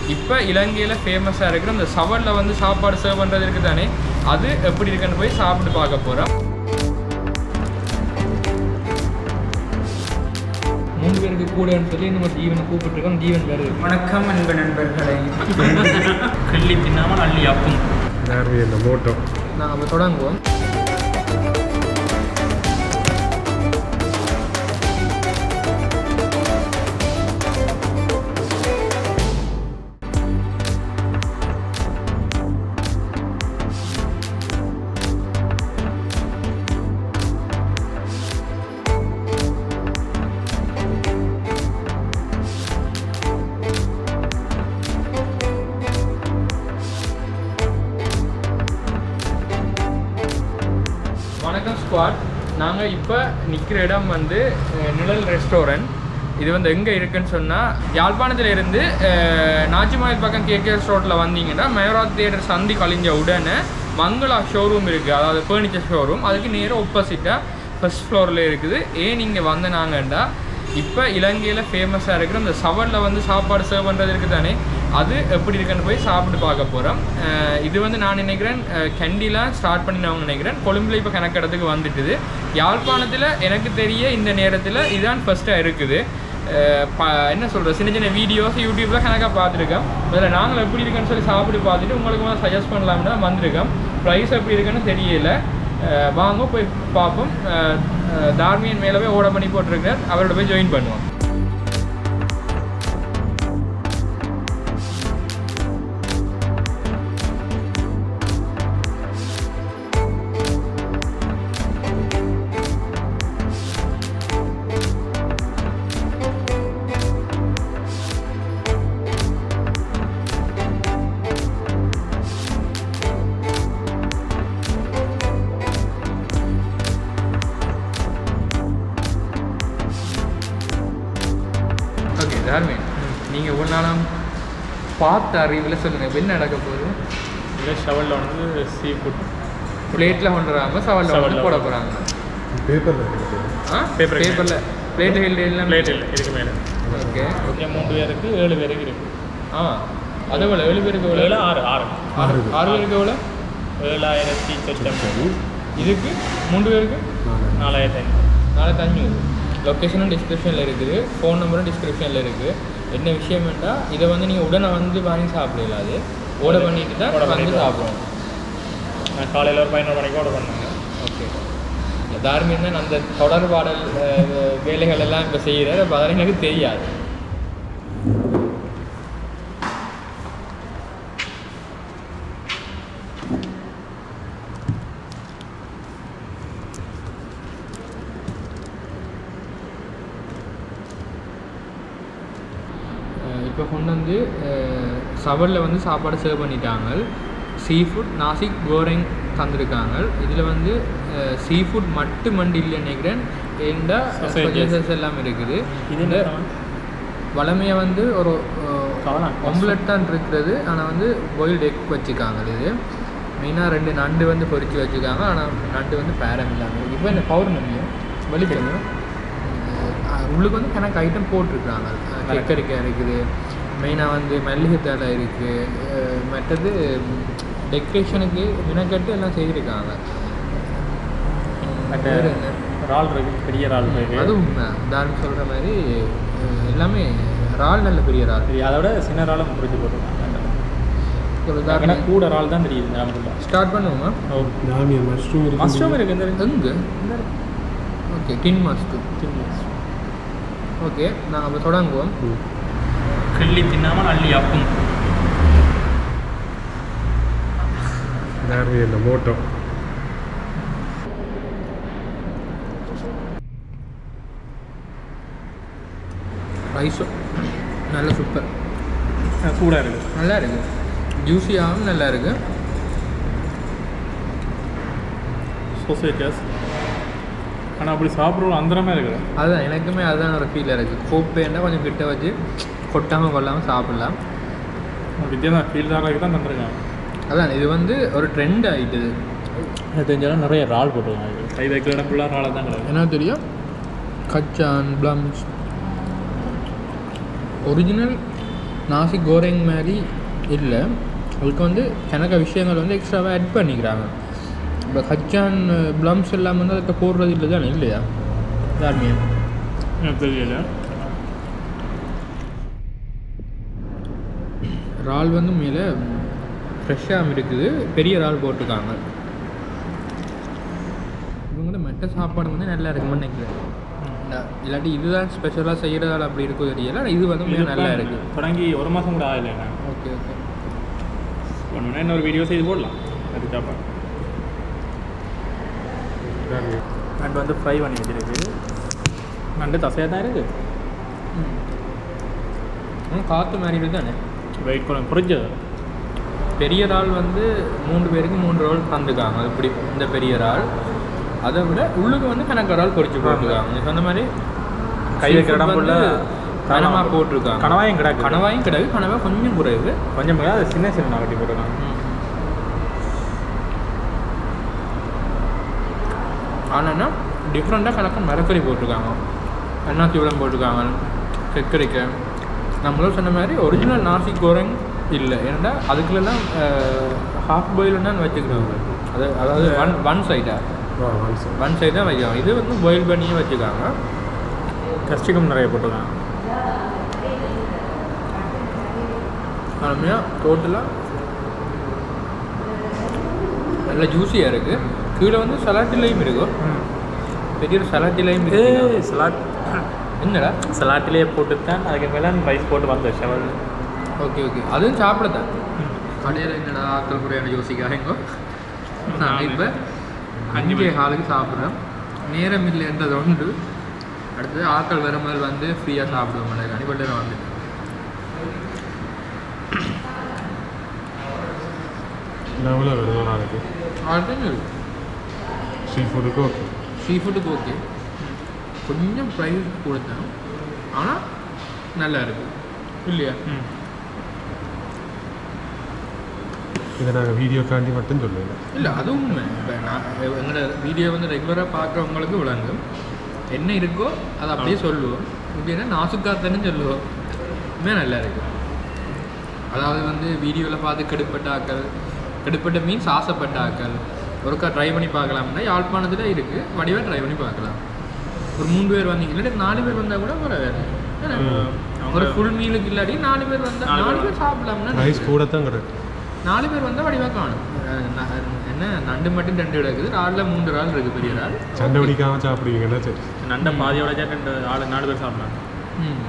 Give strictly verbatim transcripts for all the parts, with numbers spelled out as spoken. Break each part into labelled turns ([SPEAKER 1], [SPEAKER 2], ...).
[SPEAKER 1] இப்போ இலங்கையில் ஃபேமஸாக இருக்கிற இந்த சவலில் வந்து சாப்பாடு சர்வ் பண்ணுறது இருக்குது தானே, அது எப்படி இருக்குன்னு போய் சாப்பிட்டு பார்க்க போகிறோம். மூணு பேருக்கு கூடன்னு சொல்லி நம்ம ஜீவனை கூப்பிட்டுருக்கோம். ஜீவன் பேர்
[SPEAKER 2] வணக்கம் அன்பு நண்பர்களை.
[SPEAKER 3] கிள்ளி தின்னாமல் அள்ளி அப்பும்
[SPEAKER 1] மோட்டோ நாங்கள் அப்போ தொடங்குவோம். வணக்கம் ஸ்குவாட். நாங்கள் இப்போ நிற்கிற இடம் வந்து நிழல் ரெஸ்டாரண்ட். இது வந்து எங்கே இருக்குன்னு சொன்னால், யாழ்ப்பாணத்தில் இருந்து நாச்சிமாயில் பக்கம் கேகேஎஸ் ரோட்டில் வந்தீங்கன்னா மயூராத் தியேட்டர் சந்தி கழிஞ்ச உடனே மங்களா ஷோரூம் இருக்குது, அதாவது ஃபர்னிச்சர் ஷோரூம். அதுக்கு நேராக ஆப்போசிட்டாக ஃபர்ஸ்ட் ஃப்ளோரில் இருக்குது. ஏன் இங்கே வந்து நாங்கண்டா, இப்போ இலங்கையில் ஃபேமஸாக இருக்கிற இந்த சவலில் வந்து சாப்பாடு சர்வ் பண்ணுறது இருக்குது தானே, அது எப்படி இருக்குன்னு போய் சாப்பிட்டு பார்க்க போகிறோம். இது வந்து நான் நினைக்கிறேன் கண்டிலாம் ஸ்டார்ட் பண்ணினவங்க நினைக்கிறேன். கொழும்புல இப்போ கணக்கெடுத்துக்கு வந்துட்டுது. யாழ்ப்பாணத்தில் எனக்கு தெரிய இந்த நேரத்தில் இதுதான் ஃபஸ்ட்டாக இருக்குது. ப என்ன சொல்கிறது, சின்ன சின்ன வீடியோஸ் யூடியூப்பில் கணக்காக பார்த்துருக்கேன். அதில் நாங்கள் எப்படி இருக்குன்னு சொல்லி சாப்பிட்டு பார்த்துட்டு உங்களுக்கு வந்து சஜஸ்ட் பண்ணலாம்னா வந்திருக்கோம். ப்ரைஸ் எப்படி இருக்குன்னு தெரியல. வாங்க போய் பார்ப்போம். தார்மியன் மேலே போய் ஓட பண்ணி போட்டிருக்கார், அவரோட போய் ஜாயின் பண்ணுவோம். தார்மியன், நீங்கள் ஒரு நாளும் பார்த்து அறிவில் சொல்லுங்கள், இப்போ என்ன நடக்க போகுது?
[SPEAKER 3] இல்லை, ஷவலில் வந்து சீ ஃபுட்
[SPEAKER 1] பிளேட்டில் கொண்டுறாங்க, சவலில் வந்து போட போகிறாங்க. பேப்பரில் ஆ பேப்பர் பேப்பரில் பிளேட்டு ஹெல்டு எல்லாம்
[SPEAKER 3] பிளேட் இல்லை இதுக்கு மேலே.
[SPEAKER 1] ஓகே
[SPEAKER 3] ஓகே, மூன்று பேருக்கு ஏழு பேருக்கு இருக்குது.
[SPEAKER 1] ஆ அது எவ்வளோ? ஏழு பேருக்கு எவ்வளோ?
[SPEAKER 3] ஏழு ஆறு ஆறு
[SPEAKER 1] ஆறு ஆறு பேருக்கு எவ்வளோ?
[SPEAKER 3] ஏழாயிரத்தி சொச்சம்.
[SPEAKER 1] இதுக்கு மூன்று பேருக்கு
[SPEAKER 3] நாலாயிரத்தி ஐநூறு
[SPEAKER 1] நாலாயிரத்தி அஞ்சூறு. லொக்கேஷனும் டிஸ்கிரிப்ஷனில் இருக்குது, ஃபோன் நம்பரும் டிஸ்கிரிப்ஷனில் இருக்குது. என்ன விஷயம் வேண்டாம், இதை வந்து நீங்கள் உடனே வந்து வாங்கி சாப்பிடலாம். அது ஓட பண்ணிட்டு தான் வந்து சாப்பிடுவோம்.
[SPEAKER 3] நான் காலையில் ஒரு பதினோரு மணிக்கு ஓட பண்ணாங்க.
[SPEAKER 1] ஓகே, தார்மியன் தான் அந்த தொடர்பாடல் வேலைகள் எல்லாம் இப்போ செய்கிறார். அப்போ அதெல்லாம் எனக்கு தெரியாது. இப்போ கொண்டு வந்து சவலில் வந்து சாப்பாடு சர்வ் பண்ணிட்டாங்க. சீ ஃபுட் நாசிக் கோரிங் தந்துருக்காங்க. இதில் வந்து சீ ஃபுட் மட்டும் மண்டி இல்லை நினைக்கிறேன், ஏண்டா ஸ்பெஷல்ஸ் எல்லாம் இருக்குது. இதில் வளமையை வந்து ஒரு ஆம்லெட் தான் இருக்கிறது, ஆனால் வந்து பாயில்டு எக் வச்சுருக்காங்க. இது மெயினாக ரெண்டு நண்டு வந்து பொரிச்சு வச்சுருக்காங்க, ஆனால் நண்டு வந்து பேரம் இல்லாமல். இப்போ இந்த பௌர்ணமியும் வெளிக்கிழமையும் உங்களுக்கு வந்து கணக்கு ஐட்டம் போட்டிருக்காங்க. கக்கரிக்காய் இருக்குது, மெயினாக வந்து மல்லிகை தழை இருக்குது, மற்றது டெக்கரேஷனுக்கு வினக்கட்டு எல்லாம் செய்திருக்காங்க.
[SPEAKER 3] இறால் இருக்குது, பெரிய இறால் இருக்குது.
[SPEAKER 1] அதுவும் தார்மி சொல்கிற மாதிரி எல்லாமே இறால் நல்ல பெரிய இறால்.
[SPEAKER 3] அதோட சின்ன இறாலும் பிடிச்சி போட்டுருக்காங்க. கூட இறால் தான் தெரியுது. ஞாபகம்
[SPEAKER 1] ஸ்டார்ட் பண்ணுவோமா? மஷ்ரூம்
[SPEAKER 3] மஷ்ரூம் இருக்குது
[SPEAKER 1] எங்கே? Okay, tin mushroom.
[SPEAKER 3] Tin mushroom.
[SPEAKER 1] Okay, நாங்கள் அப்போ தொடங்குவோம்.
[SPEAKER 3] கிள்ளி தின்னாமல் அள்ளி அப்பும்
[SPEAKER 1] மோட்டோ ரைஸும் நல்ல சூப்பர்,
[SPEAKER 3] சூடாக இருக்குது,
[SPEAKER 1] நல்லா இருக்குது, ஜூஸியாகவும் நல்லா இருக்குது.
[SPEAKER 3] சோசேஜஸ் ஆனால் அப்படி சாப்பிட்றோம் அந்தரமாக இருக்குது.
[SPEAKER 1] அதுதான் எனக்குமே அதுதான் ஒரு ஃபீல் இருக்குது. கோப்பேன்னா கொஞ்சம் கிட்ட வச்சு கொட்டாமல் கொள்ளாமல் சாப்பிட்லாம்.
[SPEAKER 3] வித்தியாசம் ஃபீல் தான் தான் தந்துருக்காங்க.
[SPEAKER 1] அதான் இது வந்து ஒரு ட்ரெண்ட் ஆகிட்டுது.
[SPEAKER 3] எனக்கு தெரிஞ்சாலும் நிறைய இறால் போட்டுருக்காங்க. கை வைக்கிற இடம் ஃபுல்லாக இறால் தான் கிடையாது.
[SPEAKER 1] என்ன தெரியும், கச்சான் பிளம்ஸ் ஒரிஜினல் நாசி கோரிங் மாதிரி இல்லை, அதுக்கு வந்து கணக்க விஷயங்கள் வந்து எக்ஸ்ட்ராவாக ஆட் பண்ணிக்கிறாங்க. இப்போ கச்சான் ப்ளம்ஸ் எல்லாம் வந்து அதுக்கு போடுறது இல்லை தானே, இல்லையா யாருமே
[SPEAKER 3] தெரியல.
[SPEAKER 1] இறால் வந்து மேலே ஃப்ரெஷ்ஷாக இருக்குது, பெரிய இறால் போட்டிருக்காங்க. இவங்க வந்து மெட்ட சாப்பாடு வந்து நல்லா இருக்குன்னு நினைக்கிறேன். இல்லாட்டி இதுதான் ஸ்பெஷலாக செய்கிறதால அப்படி இருக்கும் தெரியல, இது வந்து நல்லா இருக்குது.
[SPEAKER 3] தொடங்கி ஒரு மாதம் கூட ஆகலை.
[SPEAKER 1] ஓகே ஓகே
[SPEAKER 3] ஒன்று இன்னொரு வீடியோ செய்து போடலாம். அது சாப்பாடு நண்டு வந்து ஃப்ரை பண்ணி வச்சிருக்கு. நண்டு தசையாக தான் இருக்குது.
[SPEAKER 1] ம் காற்று மாதிரி இருக்குது தானே.
[SPEAKER 3] வெயிட் பண்ண புரிஞ்சது.
[SPEAKER 1] பெரிய இறால் வந்து மூன்று பேருக்கு மூன்று ரோல் தந்துருக்காங்க. அது இப்படி இந்த பெரிய இறால், அதை விட உள்ளுக்கு வந்து கணக்கு இறால் பொரிச்சு போட்டுருக்காங்க. நீ சொன்ன மாதிரி
[SPEAKER 3] கை வைக்கிற இடம் ஃபுல்ல
[SPEAKER 1] கனமாக போட்டிருக்காங்க.
[SPEAKER 3] கனவாயும் கிடக்கு.
[SPEAKER 1] கனவாயும் கிடக்கு. கனவாக கொஞ்சம் குறைவு,
[SPEAKER 3] கொஞ்சம் அது சின்ன சின்ன வெட்டி போட்டுருக்காங்க.
[SPEAKER 1] ஆனால் டிஃப்ரெண்ட்டாக கணக்கு மரக்கறி போட்டிருக்காங்க, எண்ணாச்சி உரம் போட்டிருக்காங்க, சர்க்கரைக்கு. நம்மளும் சொன்ன மாதிரி ஒரிஜினல் நாசி கோரங் இல்லை, ஏன்னா அதுக்குள்ளெல்லாம் ஹாஃப் பாயில் தான் வச்சுக்கிறாங்க. அது அதாவது ஒன் ஒன் சைடாக ஒன் சைடு தான் வைக்கிறாங்க. இது வந்து பாயில் பண்ணியே வச்சுருக்காங்க.
[SPEAKER 3] கஸ்டிகம் நிறைய போட்டிருக்காங்க.
[SPEAKER 1] அருமையாக டோட்டலாக நல்லா ஜூஸியாக இருக்குது. கீழே வந்து சலாட்டிலையும் இருக்கும், பெரிய சலாட்டிலையும் இருக்குது.
[SPEAKER 3] சலாட்
[SPEAKER 1] என்னடா
[SPEAKER 3] சலாட்டிலே போட்டுத்தான் அதுக்கு மேலே ரைஸ் போட்டு வந்த ஷவல்.
[SPEAKER 1] ஓகே ஓகே அதுவும் சாப்பிடத்தான். கடையில் என்னடா ஆக்கள் குறையான யோசிக்காங்க. நாங்கள் இப்போ அஞ்சே காலுக்கு சாப்பிட்றோம். நேரம் இல்லைன்றது ஒன்று. அடுத்தது ஆக்கள் வர மாதிரி வந்து ஃப்ரீயாக சாப்பிடுவோம். எனக்கு அனுப்பிட்டு வந்து
[SPEAKER 4] எவ்வளோ வருது நாளைக்கு?
[SPEAKER 1] ஆல்ரெடி
[SPEAKER 4] சீ ஃபுட்டுக்கு ஓகே.
[SPEAKER 1] சீ ஃபுட்டுக்கு ஓகே, கொஞ்சம் ப்ரைஸ் கொடுத்தேன், ஆனால் நல்லா இருக்குது இல்லையா?
[SPEAKER 4] இதை நாங்கள் வீடியோக்காண்டி மட்டும் சொல்லுவேன்.
[SPEAKER 1] இல்லை அதுவும் உண்மை. இப்போ நான் எங்களோட வீடியோ வந்து ரெகுலராக பார்க்குறவங்களுக்கு விளங்கும், என்ன இருக்கோ அதை அப்படியே சொல்லுவோம். இப்படின்னா நாசுக்காத்தன்னு சொல்லுவோம். உண்மையாக நல்லா இருக்குது. அதாவது வந்து வீடியோவில் பார்த்து கெடுப்பட்ட ஆக்கள், கெடுப்பட்ட மீன்ஸ் ஆசைப்பட்ட ஆக்கள் ஒருக்கா ட்ரை பண்ணி பார்க்கலாம்னா யாழ்ப்பாணத்தில் இருக்குது, வடிவாக ட்ரை பண்ணி பார்க்கலாம். ஒரு மூணு பேர் வந்தீங்க, இல்லாட்டி நாலு பேர் வந்தால் கூட பரவாயில்ல. ஒரு ஃபுல் மீலுக்கு இல்லாட்டி நாலு பேர் வந்தால் நாலு பேர் சாப்பிடலாம்னா
[SPEAKER 4] ரைஸ் கூட தான் கிடக்கு.
[SPEAKER 1] நாலு பேர் வந்தால் வடிவாக காணும். என்ன நண்டு மட்டும் ரெண்டு கிடக்குது, ராலில் மூன்று ரால் இருக்குது, பெரிய ரால்.
[SPEAKER 4] சண்டை பிடிக்காமல் சாப்பிடுவீங்கன்னா சரி.
[SPEAKER 3] நண்டை பாதியோட ரெண்டு ஆளு நாலு பேர் சாப்பிட்லாம்.
[SPEAKER 1] ம்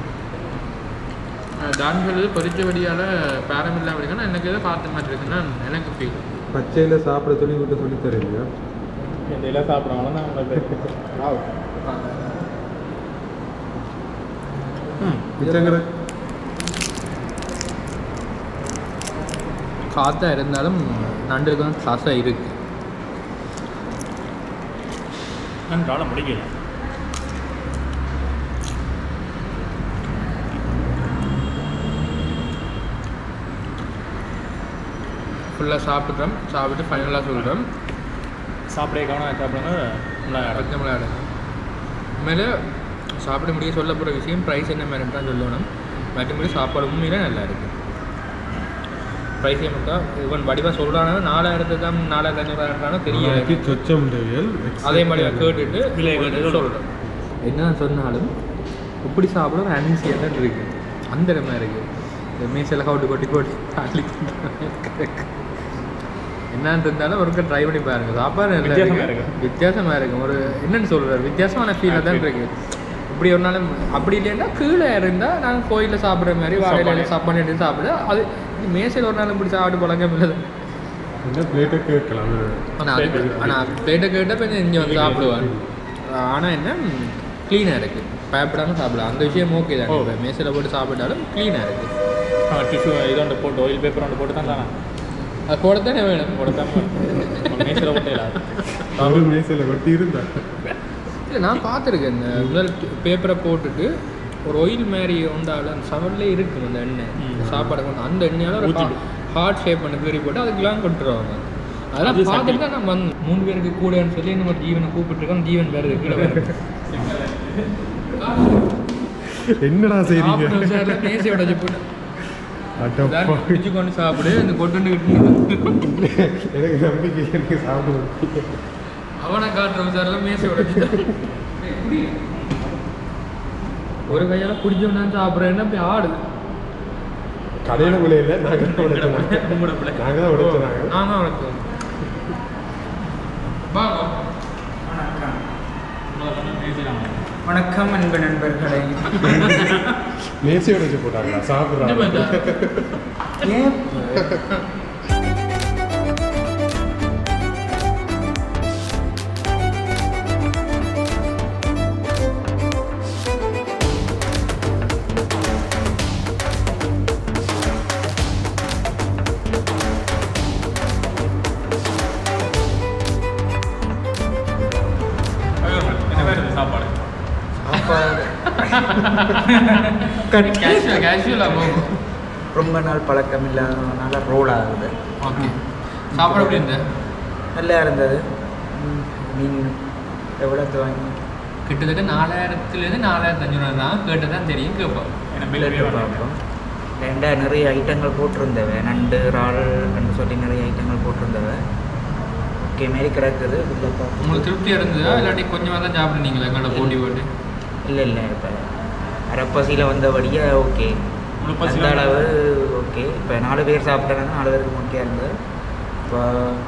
[SPEAKER 1] தான் சொல்லுது பொரிச்ச வடியால் பேரமில்லா அப்படின்னா எனக்கு எதோ பார்த்த மாதிரி இருக்குன்னா எனக்கு ஃபீல்.
[SPEAKER 4] பச்சையில் சாப்பிட சொல்லி விட்டு சொல்லி தருவீங்க.
[SPEAKER 3] இதெல்லாம் சாப்பிட்றவங்க தான்
[SPEAKER 4] மிச்சங்கிற
[SPEAKER 1] காற்றா இருந்தாலும் நண்டுக்கு வந்து சாஸாக இருக்குது.
[SPEAKER 3] நன்றால முடிக்கல.
[SPEAKER 1] ஃபுல்லாக சாப்பிட்றோம். சாப்பிட்டு ஃபைனலாக சொல்கிறோம்,
[SPEAKER 3] சாப்பிடே கவனம் சாப்பிடுங்க.
[SPEAKER 1] பச்சை மிளகாடு உண்மையிலே சாப்பிட முடிய சொல்ல போகிற விஷயம் ப்ரைஸ் என்ன மாதிரி தான் சொல்லணும். மற்றபடி சாப்பாடு உண்மையிலே நல்லா இருக்குது. ப்ரைஸ் மட்டும் இவன் வடிவாக சொல்கிறானா நாலாயிரத்து தான் நாலாயிரத்து ஐநூறுவாயிரம் தெரிய
[SPEAKER 4] சொச்சம்
[SPEAKER 1] அதே மாதிரி கேட்டுட்டு விலை கேட்டு சொல்கிறேன். என்ன சொன்னாலும் இப்படி சாப்பிட ஒரு அனிசியாக தான் இருக்குது. அந்த இடமா இருக்குது. இந்த மீசெல்லாம் கவுட்டு கொட்டி கொட்டி தாண்டி என்னன்னு இருந்தாலும் ஒருக்க ட்ரை பண்ணி பாருங்க. சாப்பாடு நல்லா இருக்கு, வித்தியாசமாக இருக்கும். ஒரு என்னென்னு சொல்கிறார், வித்தியாசமான ஃபீலாக தான் இருக்குது. இப்படி ஒரு நாளும் அப்படி இல்லைன்னா கீழே இருந்தால் நாங்கள் கோயிலில் சாப்பிட்ற மாதிரி வாழையில சாப்பாடு எடுத்து சாப்பிட, அது மேசையில் ஒரு நாள் இப்படி சாப்பிட்டு பழக்கம் இல்லை.
[SPEAKER 4] பிளேட்டை கேட்கலாம்.
[SPEAKER 1] ஆனால் அது ஆனால் பிளேட்டை கேட்டால் கொஞ்சம் இங்கே வந்து சாப்பிடுவாங்க. ஆனால் என்ன க்ளீனாக இருக்குது, பயப்படாமல் சாப்பிடலாம். அந்த விஷயம் ஓகே தான். இப்போ மேசையில் போட்டு சாப்பிட்டாலும் க்ளீனாக இருக்குது.
[SPEAKER 3] டிஷ்யூ இதோட போட்டு ஆயில் பேப்பர் ஒன்று போட்டு தான் தானே
[SPEAKER 1] அது போடத்தானே வேணும்.
[SPEAKER 3] போடத்தான் மேசையில் போட்டேன்.
[SPEAKER 4] ஒரு மேசையில் கொட்டி இருந்தா
[SPEAKER 1] இல்லை நான் பார்த்துருக்கேன். இந்த முதல் பேப்பரை போட்டுட்டு ஒரு ஆயில் மாதிரி உண்டாவில் அந்த சவர்லேயே இருக்குது அந்த எண்ணெய் சாப்பாடு கொண்டு, அந்த எண்ணெயால் ஒரு ஹார்ட் ஷேப் பண்ணி கீறி போட்டு அதுக்கெல்லாம் கொட்டுருவாங்க. அதெல்லாம் பார்த்துட்டு தான் நம்ம வந்து மூணு பேருக்கு கூடன்னு சொல்லி நம்ம ஜீவனை கூப்பிட்டுருக்கோம். ஜீவன் வேறு கீழே வேறு
[SPEAKER 4] என்னடா செய்றீங்க?
[SPEAKER 1] நேசி உடச்சி போட்டு பிடிச்சி கொண்டு சாப்பிடு இந்த கொட்டு
[SPEAKER 4] எனக்கு நம்பிக்கை எனக்கு சாப்பிடுவது
[SPEAKER 1] அவனை காட்டுற சார்லாம் மேசை உடைச்சிட்டான் ஒரு கையால் பிடிச்சோம்னா சாப்பிட்றேன்னா போய் ஆடுது
[SPEAKER 4] கடையில் பிள்ளை இல்லை நாங்கள் தான் உடைச்சோம் நாங்கள் தான் உடைச்சோம்
[SPEAKER 1] நான் தான் உடைச்சோம் வாங்க
[SPEAKER 2] வணக்கம் அன்பு நண்பர்களே.
[SPEAKER 4] மேசை உடைச்சு போட்டாங்களா சாப்பிட்றாங்க
[SPEAKER 2] ஏன் ரொம்ப நாள் பழக்கம் இல்லாதனால ரோல் ஆகுது.
[SPEAKER 1] ஓகே சாப்பாடு எப்படி இருந்தது?
[SPEAKER 2] நல்லா இருந்தது. மீன் எவ்வளோ வாங்கி
[SPEAKER 1] கிட்டத்தட்ட நாலாயிரத்துலேருந்து நாலாயிரத்தி அஞ்சூறு தான் கேட்டு தான் தெரியும் கேட்போம்.
[SPEAKER 2] பார்ப்போம். ரெண்டா நிறைய ஐட்டங்கள் போட்டிருந்தவ நண்டு இறால் ரெண்டு சொல்லி நிறைய ஐட்டங்கள் போட்டிருந்தவ. ஓகே மாரி கிடக்குது.
[SPEAKER 1] உங்களுக்கு திருப்தியாக இருந்ததா இல்லாட்டி கொஞ்சமாக தான் சாப்பிடுனீங்களா எங்களோட போட்டி போட்டு?
[SPEAKER 2] இல்லை இல்லை இப்போ அரப்பசியில் வந்தபடியே ஓகே அந்த அளவு ஓகே. இப்போ நாலு பேர் சாப்பிட்டாங்கன்னா நாலு பேருக்கு முக்கியம் இருந்தது. இப்போ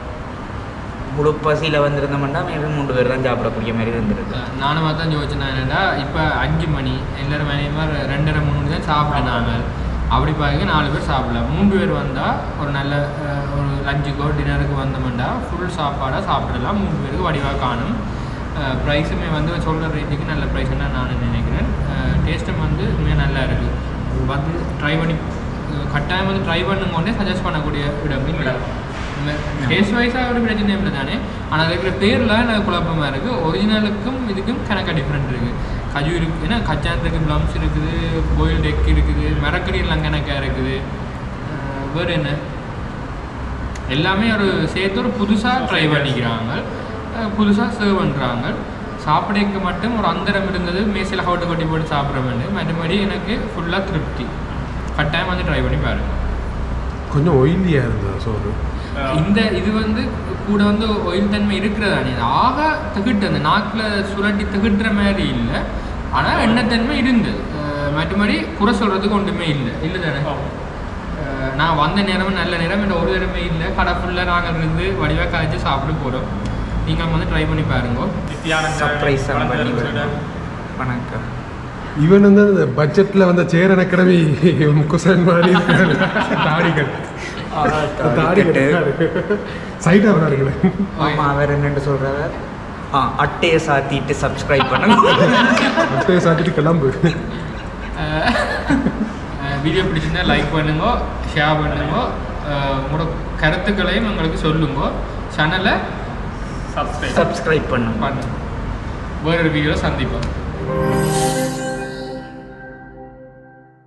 [SPEAKER 2] முழு பசியில் வந்திருந்தோம்னா மேலும் மூன்று பேர் தான் சாப்பிடக்கூடிய மாதிரி இருந்திருக்கு.
[SPEAKER 1] நானும் தான் யோசிச்சேன் என்னடா இப்போ அஞ்சு மணி எல்லோரும் மணி மாதிரி ரெண்டரை மூணு மணி தான் சாப்பிட்னாங்க. அப்படி பார்க்க நாலு பேர் சாப்பிடலாம். மூன்று பேர் வந்தால் ஒரு நல்ல ஒரு லஞ்சுக்கோ டின்னருக்கு வந்தோம்னா ஃபுல் சாப்பாடாக சாப்பிடலாம். மூணு பேருக்கு வடிவாக காணும். ப்ரைஸுமே வந்து சொல்கிற ரேட்டுக்கு நல்ல ப்ரைஸ்ன்னு நான் நினைக்கிறேன். டேஸ்ட்டும் வந்து உண்மையாக நல்லா இருக்குது. வந்து ட்ரை பண்ணி கட்டாயம் வந்து ட்ரை பண்ணுங்கன்னே சஜஸ்ட் பண்ணக்கூடிய இடம் இல்லை. டேஸ்ட் வைஸாக ஒரு பிரச்சனை இல்லை தானே. ஆனால் அதுக்கு பேரில் எனக்கு குழப்பமாக இருக்குது. ஒரிஜினலுக்கும் இதுக்கும் கணக்காக டிஃப்ரெண்ட் இருக்குது. கஜு இருக்குது, ஏன்னா கச்சாந்துக்கு ப்ளம்ஸ் இருக்குது, கோயில் டெக் இருக்குது, மரக்கறியெல்லாம் கணக்காக இருக்குது. வேறு என்ன எல்லாமே ஒரு சேர்த்து ஒரு புதுசாக ட்ரை பண்ணிக்கிறாங்க, புதுசாக சர்வ் பண்ணுறாங்க. சாப்பிடக்கு மட்டும் ஒரு அந்தரம் இருந்தது. மேசையில் ஹவுட்டை கொட்டி போட்டு சாப்பிட்ற மாதிரி. மற்றபடி எனக்கு ஃபுல்லாக திருப்தி. கட்டாயம் வந்து ட்ரை பண்ணி பாருங்க.
[SPEAKER 4] கொஞ்சம் ஒயிலியாக இருந்தது சோறு.
[SPEAKER 1] இந்த இது வந்து கூட வந்து ஒயில் தன்மை இருக்கிறதானே. ஆக திகிட்டு அந்த நாக்கில் சுரட்டி திகிட்டுற மாதிரி இல்லை. ஆனால் எண்ணத்தன்மை இருந்தது. மற்றபடி குறை சொல்கிறதுக்கு ஒன்றுமே இல்லை இல்லை தானே. நான் வந்த நேரமும் நல்ல நேரம் இந்த ஒரு நேரமே இல்லை. கடை ஃபுல்லாக நாங்கள் இருந்து வடிவாக காய்ச்சி சாப்பிட போகிறோம். நீங்கள் வந்து ட்ரை பண்ணி பாருங்க.
[SPEAKER 2] சர்ப்ரைஸ் வணக்கம்.
[SPEAKER 4] இவன் வந்து அந்த பட்ஜெட்டில் வந்த சேரன் அகாடமி குசன் மாதிரி தாடிகள் தாடிகள் சைடாக வராருங்களே.
[SPEAKER 2] ஆமாம் அவர் என்னென்னு சொல்கிறார். ஆ அட்டையை சாத்திட்டு சப்ஸ்கிரைப் பண்ணுங்க.
[SPEAKER 4] அட்டையை சாத்திட்டு கிளம்பு.
[SPEAKER 1] வீடியோ பிடிச்சிருந்தா லைக் பண்ணுங்க, ஷேர் பண்ணுங்க, உங்களோட கருத்துக்களையும் எங்களுக்கு சொல்லுங்க. சேனலை சப்ஸ்கிரைப்
[SPEAKER 2] சப்ஸ்கிரைப் பண்ணுங்க.
[SPEAKER 1] பண்ணுங்க. வேறொரு வீடியோவில் சந்திப்போம்.